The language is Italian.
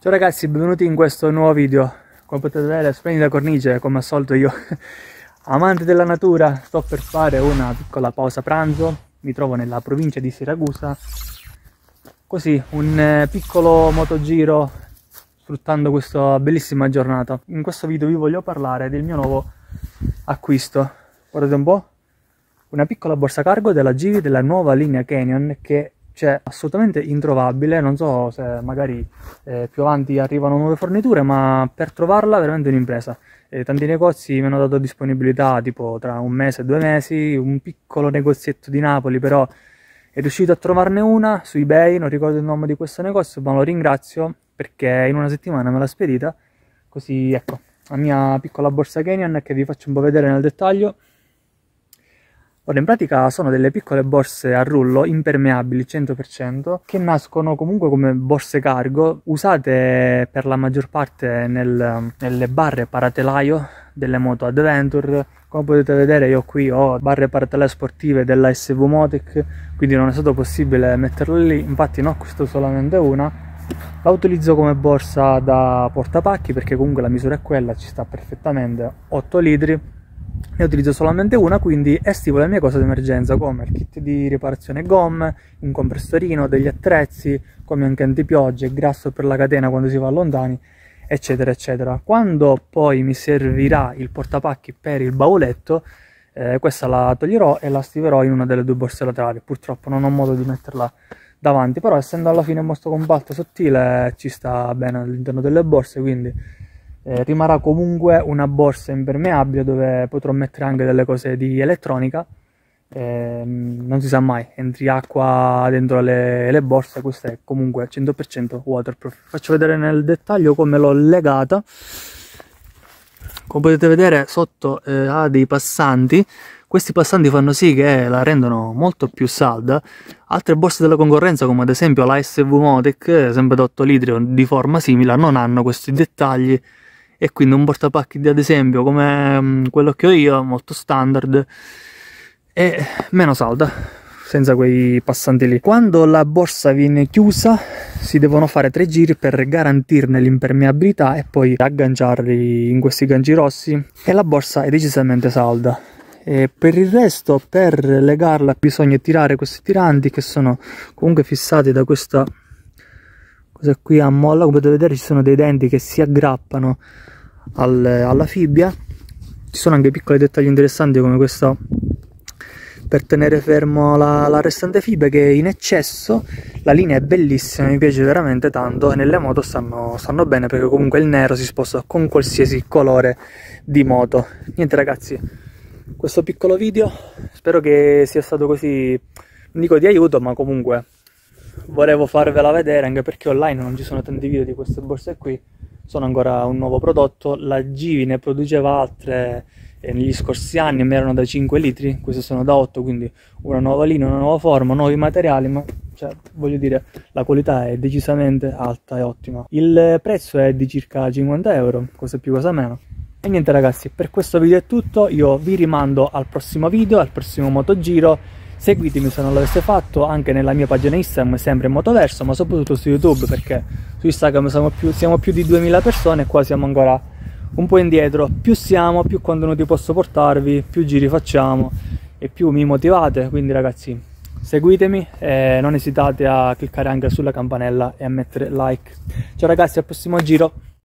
Ciao ragazzi, benvenuti in questo nuovo video. Come potete vedere, splendida cornice, come al solito io, amante della natura, sto per fare una piccola pausa pranzo. Mi trovo nella provincia di Siracusa, così un piccolo motogiro sfruttando questa bellissima giornata. In questo video vi voglio parlare del mio nuovo acquisto. Guardate un po', una piccola borsa cargo della Givi, della nuova linea Canyon, che c'è assolutamente introvabile. Non so se magari più avanti arrivano nuove forniture, ma per trovarla veramente un'impresa. Tanti negozi mi hanno dato disponibilità tipo tra un mese e 2 mesi, un piccolo negozietto di Napoli però è riuscito a trovarne una su eBay, non ricordo il nome di questo negozio, ma lo ringrazio perché in una settimana me l'ha spedita. Così ecco, la mia piccola borsa Canyon che vi faccio un po' vedere nel dettaglio. Ora, in pratica sono delle piccole borse a rullo impermeabili 100% che nascono comunque come borse cargo, usate per la maggior parte nelle barre paratelaio delle moto Adventure. Come potete vedere io qui ho barre paratelaio sportive della SV Motec, quindi non è stato possibile metterle lì, infatti ne ho acquistato solamente una. La utilizzo come borsa da portapacchi perché comunque la misura è quella, ci sta perfettamente, 8 litri. Ne utilizzo solamente una, quindi estivo le mie cose di emergenza come il kit di riparazione gomme, un compressorino, degli attrezzi come anche antipiogge, grasso per la catena quando si va lontani, eccetera eccetera. Quando poi mi servirà il portapacchi per il bauletto, questa la toglierò e la stiverò in una delle 2 borse laterali. Purtroppo non ho modo di metterla davanti, però essendo alla fine molto compatto e sottile ci sta bene all'interno delle borse, quindi rimarrà comunque una borsa impermeabile dove potrò mettere anche delle cose di elettronica. Non si sa mai, entri acqua dentro le borse, questa è comunque 100% waterproof. Faccio vedere nel dettaglio come l'ho legata. Come potete vedere sotto ha dei passanti. Questi passanti fanno sì che la rendono molto più salda. Altre borse della concorrenza, come ad esempio la SV Motec, sempre da 8 litri di forma simile, non hanno questi dettagli. E quindi un portapacchi ad esempio come quello che ho io, molto standard, è meno salda, senza quei passanti lì. Quando la borsa viene chiusa si devono fare 3 giri per garantirne l'impermeabilità e poi agganciarli in questi ganci rossi e la borsa è decisamente salda. E per il resto, per legarla bisogna tirare questi tiranti che sono comunque fissati da questa cosa qui a molla. Come potete vedere ci sono dei denti che si aggrappano alla fibbia. Ci sono anche piccoli dettagli interessanti come questo per tenere fermo la restante fibbia, che in eccesso. La linea è bellissima, mi piace veramente tanto e nelle moto stanno bene perché comunque il nero si sposta con qualsiasi colore di moto. Niente ragazzi, questo piccolo video spero che sia stato così, non dico di aiuto, ma comunque volevo farvela vedere anche perché online non ci sono tanti video di queste borse qui. Sono ancora un nuovo prodotto, la Givi ne produceva altre negli scorsi anni, ma erano da 5 litri, queste sono da 8, quindi una nuova linea, una nuova forma, nuovi materiali, ma cioè, voglio dire, la qualità è decisamente alta e ottima. Il prezzo è di circa 50 euro, cosa più cosa meno. E niente ragazzi, per questo video è tutto, io vi rimando al prossimo video, al prossimo motogiro. Seguitemi se non l'aveste fatto anche nella mia pagina Instagram, sempre in Motoverso, ma soprattutto su YouTube, perché su Instagram siamo più di 2000 persone e qua siamo ancora un po' indietro. Più siamo, più contenuti posso portarvi, più giri facciamo e più mi motivate. Quindi ragazzi, seguitemi e non esitate a cliccare anche sulla campanella e a mettere like. Ciao ragazzi, al prossimo giro!